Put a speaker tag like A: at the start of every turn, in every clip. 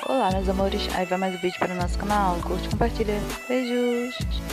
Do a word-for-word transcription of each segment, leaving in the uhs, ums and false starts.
A: Olá, meus amores, aí vai mais um vídeo para o nosso canal, curte, compartilha, beijos!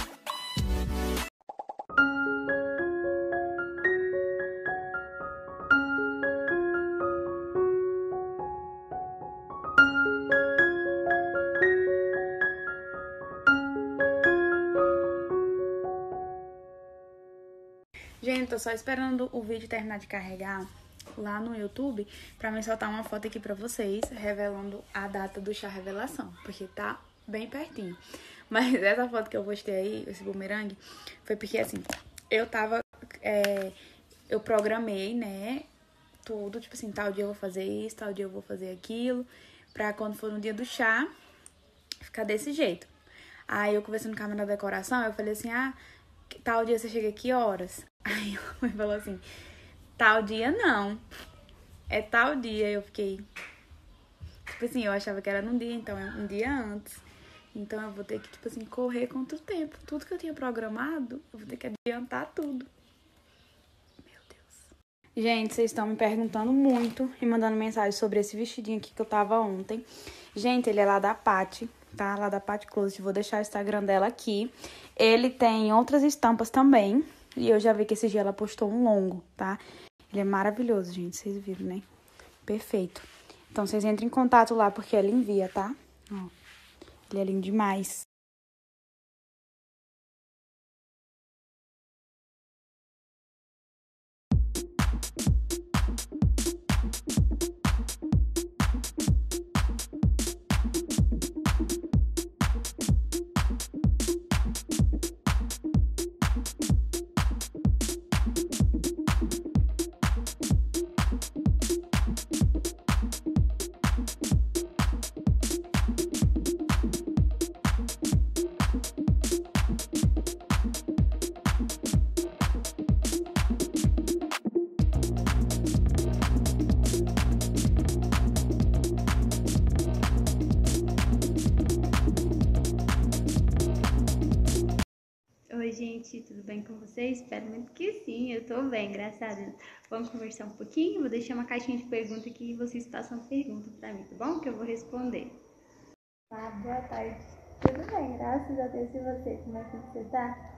B: Gente, tô só esperando o vídeo terminar de carregar lá no YouTube pra me soltar uma foto aqui pra vocês, revelando a data do chá revelação, porque tá bem pertinho. Mas essa foto que eu postei aí, esse bumerangue, foi porque assim, eu tava, é, eu programei, né, tudo, tipo assim, tal dia eu vou fazer isso, tal dia eu vou fazer aquilo, pra quando for no dia do chá, ficar desse jeito. Aí eu conversando com a menina da decoração, eu falei assim, ah, tal dia você chega aqui horas? Aí ela falou assim, tal dia não, é tal dia. Eu fiquei, tipo assim, eu achava que era num dia, então é um dia antes. Então eu vou ter que, tipo assim, correr contra o tempo. Tudo que eu tinha programado, eu vou ter que adiantar tudo. Meu Deus. Gente, vocês estão me perguntando muito e mandando mensagem sobre esse vestidinho aqui que eu tava ontem. Gente, ele é lá da Paty, tá? Lá da Paty Closet. Vou deixar o Instagram dela aqui. Ele tem outras estampas também. E eu já vi que esse dia ela postou um longo, tá? Ele é maravilhoso, gente. Vocês viram, né? Perfeito. Então, vocês entrem em contato lá porque ela envia, tá? Ó, ele é lindo demais.
C: Oi, gente, tudo bem com vocês? Espero muito que sim, eu tô bem, graças a Deus. Vamos conversar um pouquinho? Vou deixar uma caixinha de pergunta aqui e vocês façam pergunta pra mim, tá bom? Que eu vou responder. Ah, boa tarde. Tudo bem, graças a Deus. E você, como é que você tá?